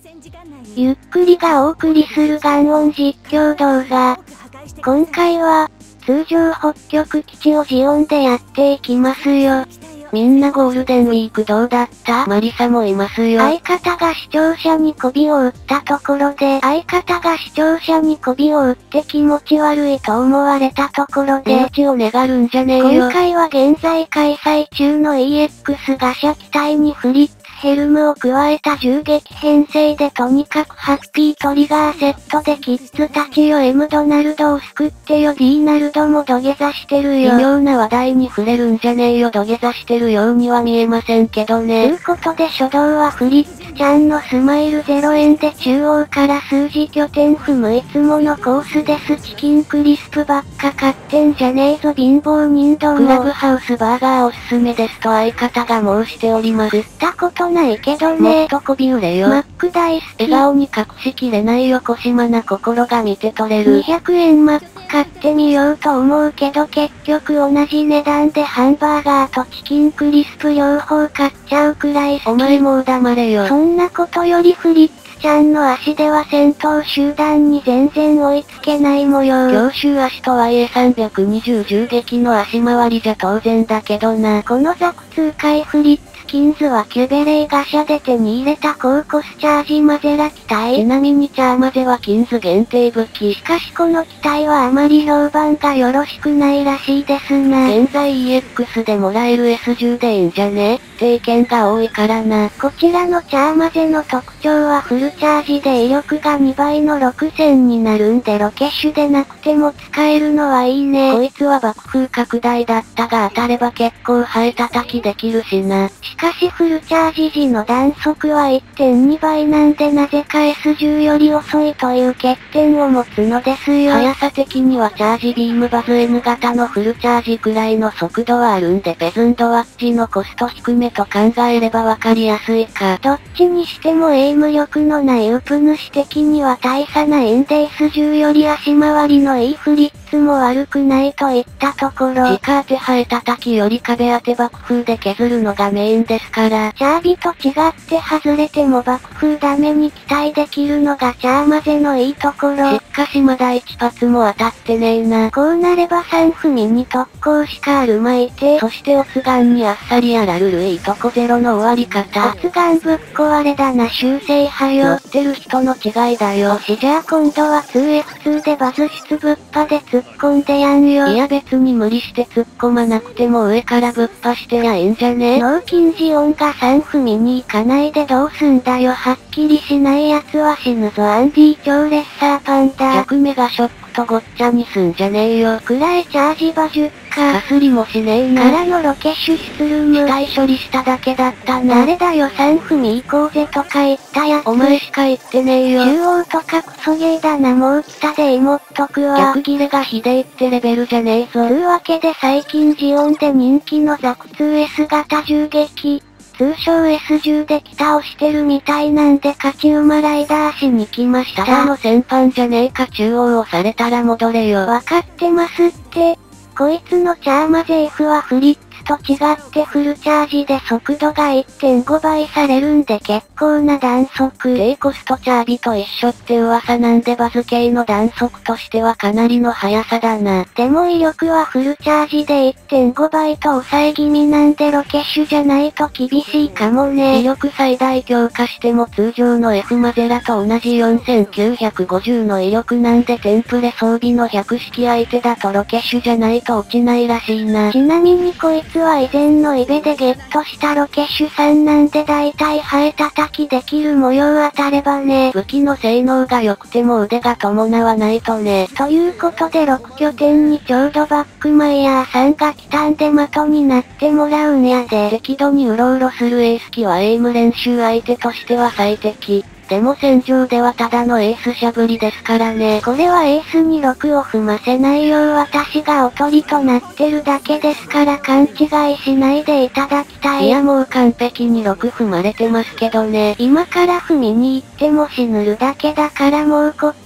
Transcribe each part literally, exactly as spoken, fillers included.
ゆっくりがお送りするガンオン実況動画。今回は、通常北極基地をジオンでやっていきますよ。 みんなゴールデンウィークどうだった？マリサもいますよ。 相方が視聴者に媚びを売ったところで、相方が視聴者に媚びを売って気持ち悪いと思われたところで、 命を願るんじゃねえよ。 今回は現在開催中の イーエックス ガシャ機体にフリッツヘルムを加えた銃撃編成でとにかくハッピートリガーセットでキッズたちよ M ドナルドを救ってよ D ナルドも土下座してるよ。 微妙な話題に触れるんじゃねえよ。土下座してるようには見えませんけどね。 ということで初動はフリッツちゃんのスマイルゼロえんで中央から数字拠点踏むいつものコースです。チキンクリスプばっか買ってんじゃねえぞ貧乏人ども。 クラブハウスバーガーおすすめですと相方が申しております。 食ったことないけどね。 もっとこび売れよ。 マック大好き。 笑顔に隠しきれないよこしまな心が見て取れる。 にひゃくえんマック買ってみようと思うけど結局同じ値段でハンバーガーとチキンクリスプ両方買っちゃうくらい好き。 お前もう黙れよ。 そんなことよりフリッツちゃんの足では戦闘集団に全然追いつけない模様。 強襲足とはいえさんびゃくにじゅう銃撃の足回りじゃ当然だけどな。 このザク痛快フリッツキンズはキュベレイガシャで手に入れた高コスチャージマゼラ機体。 ちなみにチャーマゼはキンズ限定武器。 しかしこの機体はあまり評判がよろしくないらしいですな。 現在 イーエックス でもらえる エスじゅう でいいんじゃねって意見が多いからな。 こちらのチャーマゼの特徴はフルチャージで威力がにばいのろくせんになるんでロケッシュでなくても使えるのはいいね。 こいつは爆風拡大だったが当たれば結構ハエ叩きできるしな。 しかしフルチャージ時の弾速は いってんにばいなんでなぜか エスじゅう より遅いという欠点を持つのですよ。 速さ的にはチャージビームバズ N 型のフルチャージくらいの速度はあるんでペズンドワッチのコスト低めと考えればわかりやすいか。 どっちにしてもエイム力のないウプ主的には大差ないんで エスじゅう より足回りのいいフリッツも悪くないといったところ。 直当てハエ叩きより壁当て爆風で削るのがメインですから。 チャービと違って外れても爆風ダメに期待できるのがチャーマゼのいいところ。 しかしまだいち発も当たってねえな。 こうなればさん踏みに特攻しかあるまいて。 そしてオツガンにあっさりやらるるいいとこゼロの終わり方。 オツガンぶっ壊れだな修正派よ。 乗ってる人の違いだよ。 しじゃあ今度は ツーエフツー でバズ出ぶっぱで突っ込んでやんよ。 いや別に無理して突っ込まなくても上からぶっぱしてやいいんじゃね？ 脳筋ジオンがさん踏みに行かないでどうすんだよ。はっきりしないやつは死ぬぞアンディ超レッサーパンダ。 弱メガショックとごっちゃにすんじゃねえよ。 くらえチャージバじゅっか。 かすりもしねえな。 からのロケッシュスルム。 死体処理しただけだったな。 誰だよさん踏み行こうぜとか言ったやつ。 お前しか言ってねえよ。 中央とかクソゲーだなもう来たでいもっとくわ。 逆ギレがひでえってレベルじゃねえぞ。 というわけで最近ジオンで人気のザク ツーエス 型銃撃。通称 エスじゅう で北をしてるみたいなんで勝ち馬ライダーしに来ました。 ただの戦犯じゃねえか中央をされたら戻れよ。 わかってますって。こいつのチャーマゼ F はフリッツと違ってフルチャージで速度が いってんごばいされるんで結構な弾速。 低コストチャービと一緒って噂なんでバズ系の弾速としてはかなりの速さだな。 でも威力はフルチャージで いってんごばいと抑え気味なんでロケッシュじゃないと厳しいかもね。 威力最大強化しても通常の F マゼラと同じよんせんきゅうひゃくごじゅうの威力なんでテンプレ装備のひゃく式相手だとロケッシュじゃないと落ちないらしいな。 ちなみにこいつは以前のイベでゲットしたロケッシュさんなんでだいたいハエ叩きできる模様当たればね。 武器の性能が良くても腕が伴わないとね。 ということでろく拠点にちょうどバックマイヤーさんが来たんで的になってもらうんやで。 適度にうろうろするエース機はエイム練習相手としては最適。でも戦場ではただのエースしゃぶりですからね。 これはエースにろくを踏ませないよう私がおとりとなってるだけですから勘違いしないでいただきたい。 いやもう完璧にろく踏まれてますけどね。 今から踏みに行っても死ぬるだけだからもうこっか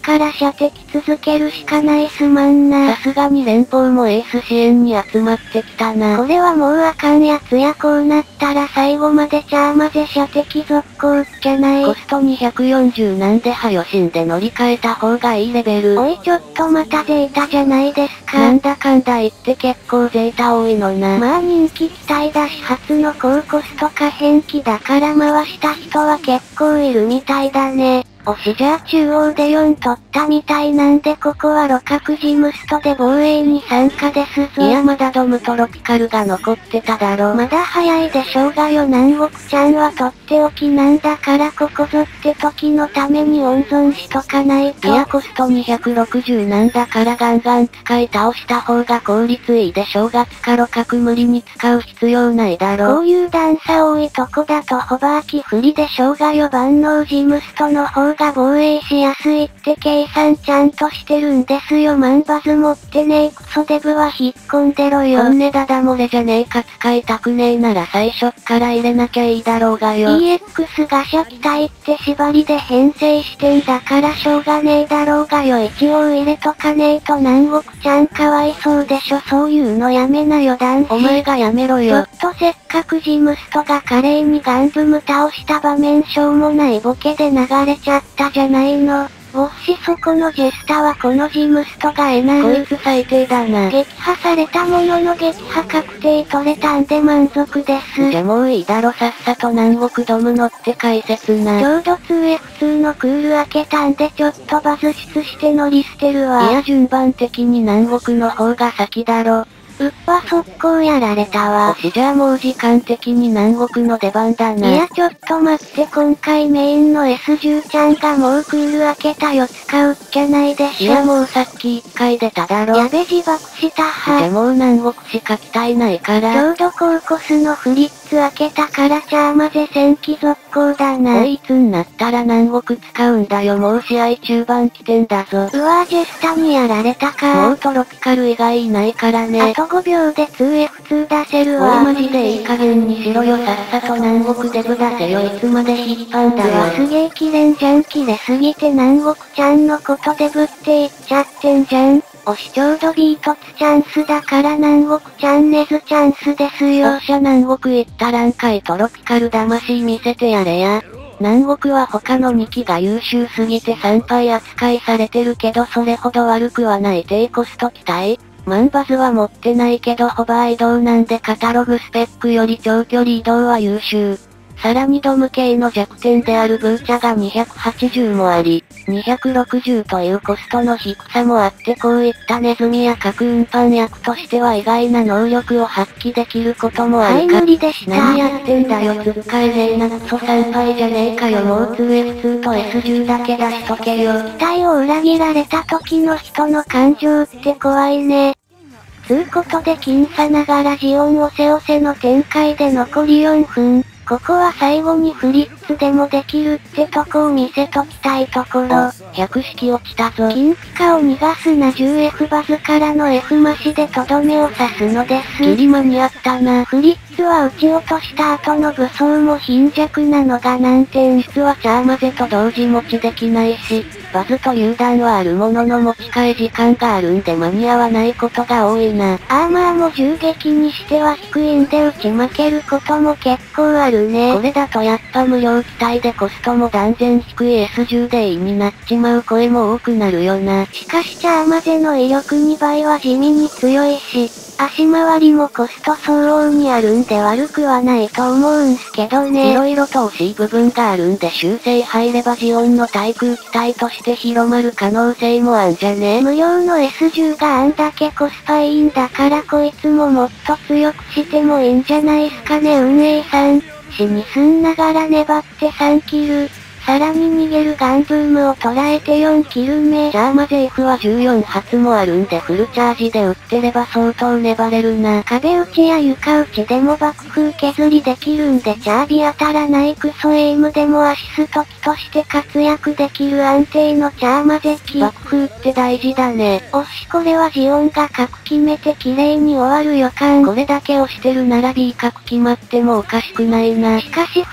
から射的続けるしかないすまんな。 さすがに連邦もエース支援に集まってきたな。 これはもうあかんやつや。こうなったら最後までチャーマゼ射的続行じゃない。 コストにひゃくよんじゅうなんではよ死んで乗り換えた方がいいレベル。 おいちょっとまたゼータじゃないですか。 なんだかんだ言って結構ゼータ多いのな。 まあ人気機体だし初の高コスト可変機だから回した人は結構いるみたいだね。おしじゃあ中央でよん取ったみたいなんでここはロ角ジムストで防衛に参加ですぞ。 いやまだドムトロピカルが残ってただろ。 まだ早いでしょうがよ。南国ちゃんは取っておきなんだからここぞって時のために温存しとかないと。 いやコストにひゃくろくじゅうなんだからガンガン使い倒した方が効率いいでしょうがつかロ角無理に使う必要ないだろ。 こういう段差多いとこだとホバー機不利でしょうがよ。万能ジムストの方が防衛しやすいって計算ちゃんとしてるんですよ。マンバズ持ってねえクソデブは引っ込んでろよ。 本音ダダ漏れじゃねえか。使いたくねえなら最初っから入れなきゃいいだろうがよ。 イーエックス ガシャ機体って縛りで編成してんだからしょうがねえだろうがよ。一応入れとかねえと南国ちゃんかわいそうでしょ。そういうのやめなよ男子。 お前がやめろよ。 ちょっとせっかくジムストが華麗にガンブム倒した場面しょうもないボケで流れちゃったじゃないの。もしそこのジェスタはこのジムストがエナこル。 いつ最低だな。 撃破されたものの撃破確定取れたんで満足です。 じゃもういいだろさっさと南国ドム乗って解説な。 ちょうど ツーエフツー のクール開けたんでちょっとバズ出して乗り捨てるわ。 いや順番的に南国の方が先だろ。 うっぱ速攻やられたわ。 おしじゃあもう時間的に南国の出番だな。 いやちょっと待って今回メインの エスじゅう ちゃんがもうクール開けたよ使うっきゃないでしょ。 いやもうさっきいっかい出ただろ。 やべ自爆したは。 じゃもう南国しか機体ないから。 ちょうどコーコスのフリッツ開けたからチャーマゼ戦機続行だな。 おいいつになったら南国使うんだよ。もう試合中盤来てんだぞ。 うわージェスタにやられたか。 もうトロピカル以外いないからね。 あとごびょうで ツーエフツー 出せるわ。 おいマジでいい加減にしろよ。さっさと南国デブ出せよ。いつまで引っ張んだよ。 うわすげえキレんじゃん。キレすぎて南国ちゃんのことデブって言っちゃってんじゃん。おしちょうどビートツチャンスだから南国チャンネズチャンスですよ。 おっしゃ南国行ったらんかいトロピカル魂見せてやれや。南国は他のにきが優秀すぎて参拝扱いされてるけどそれほど悪くはない低コスト機体。マンバズは持ってないけどホバー移動なんでカタログスペックより長距離移動は優秀。さらにドム系の弱点であるブーチャがにひゃくはちじゅうもあり、にひゃくろくじゅうというコストの低さもあってこういったネズミや核運搬役としては意外な能力を発揮できることもあるか。 はい無理でした。 何やってんだよつっかえねえなクソ参拝じゃねえかよ。もう ツーエフツー と エスじゅう だけ出しとけよ。 期待を裏切られた時の人の感情って怖いね。つうことで僅差ながらジオン押せ押せの展開で残りよんぷん。ここは最後にフリッツでもできるってとこを見せときたいところ。 ひゃく式落ちたぞ。 金ピカを逃がすな じゅうエフ バズからの F マシでとどめを刺すのです。 ギリ間に合ったな。 フリッツは撃ち落とした後の武装も貧弱なのが難点。 実はチャーマゼと同時持ちできないし、バズと榴弾はあるものの持ち替え時間があるんで間に合わないことが多いな。 アーマーも銃撃にしては低いんで打ち負けることも結構あるね。 これだとやっぱ無料機体でコストも断然低い エスじゅう でいいになっちまう声も多くなるよな。 しかしチャーマゼの威力にばいは地味に強いし、足回りもコスト相応にあるんで悪くはないと思うんすけどね。 色々と惜しい部分があるんで修正入ればジオンの対空機体として広まる可能性もあんじゃね。 無料の エスじゅう があんだけコスパいいんだからこいつももっと強くしてもいいんじゃないすかね運営さん。死にすんながら粘ってさんキル。さらに逃げるガンブームを捉えてよんキル目。 チャーマゼ F はじゅうよん発もあるんでフルチャージで撃ってれば相当粘れるな。 壁打ちや床打ちでも爆風削りできるんでチャービ当たらないクソエイムでもアシスト機として活躍できる安定のチャーマゼ機。 爆風って大事だね。 おしこれはジオンが角決めて綺麗に終わる予感。 これだけ押してるなら B 角決まってもおかしくないな。 しかしフリッツ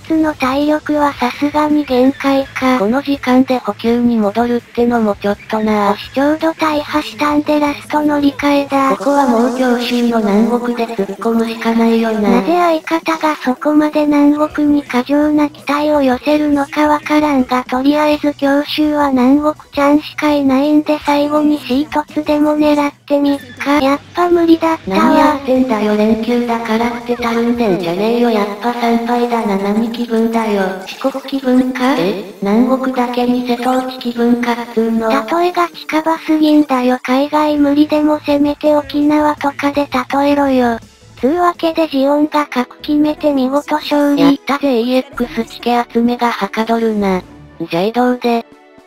つの体力はさすがに限界か。 この時間で補給に戻るってのもちょっとな。 星ちょうど大破したんでラスト乗り換えだ。 ここはもう強襲の南国で突っ込むしかないよな。 なぜ相方がそこまで南国に過剰な期待を寄せるのかわからんが、とりあえず強襲は南国ちゃんしかいないんで最後に シー 突でも狙ってみっか。やっぱ無理だったわ。 何やってんだよ、連休だからってたるんでんじゃねえよ。やっぱ参拝だな。何気分だよ。四国気分か？え？南国だけに瀬戸内気分かっつーの。 例えが近場すぎんだよ。海外無理でもせめて沖縄とかで例えろよ。つうわけでジオンが各決めて見事勝利。 やったぜ イーエックス チケ集めがはかどるな。じゃ移動で。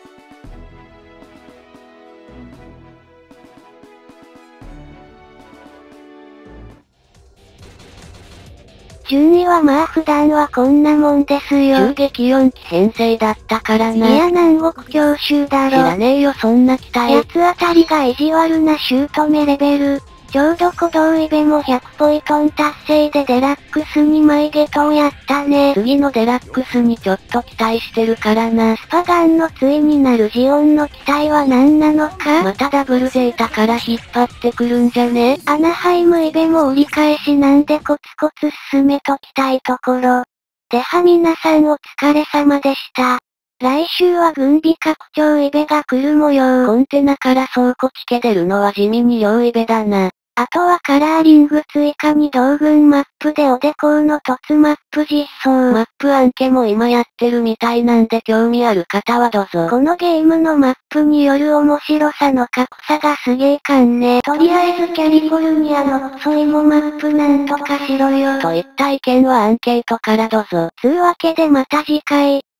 順位はまあ普段はこんなもんですよ。 銃撃よん機編成だったからな。 いや南国強襲だろ。 知らねえよそんな期待。 やつあたりが意地悪な姑レベル。ちょうど小道イベもひゃくポイトン達成でデラックスにまいゲトやったね。 次のデラックスにちょっと期待してるからな。 スパガンの対になるジオンの期待は何なのか？ またダブルゼータから引っ張ってくるんじゃね？ アナハイムイベも折り返しなんでコツコツ進めときたいところ。では皆さんお疲れ様でした。来週は軍備拡張イベが来る模様。 コンテナから倉庫チケ出るのは地味に量イベだな。 あとはカラーリング追加に同軍マップでおでこうの突マップ実装。 マップ案件も今やってるみたいなんで興味ある方はどうぞ。 このゲームのマップによる面白さの格差がすげえかんね。とりあえずキャリフォルニアのクソイモマップなんとかしろよ。 といった意見はアンケートからどうぞ。 つうわけでまた次回。